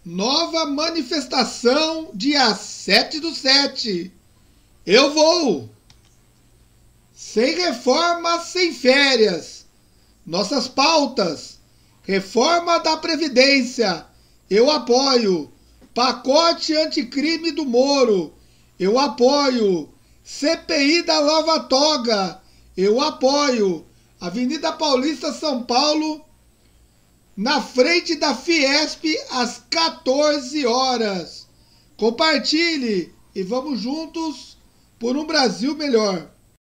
Nova manifestação, dia 7/7. Eu vou. Sem reforma, sem férias. Nossas pautas. Reforma da Previdência. Eu apoio. Pacote anticrime do Moro. Eu apoio. CPI da Lava Toga. Eu apoio. Avenida Paulista, São Paulo, na frente da Fiesp, às 14 horas. Compartilhe e vamos juntos por um Brasil melhor.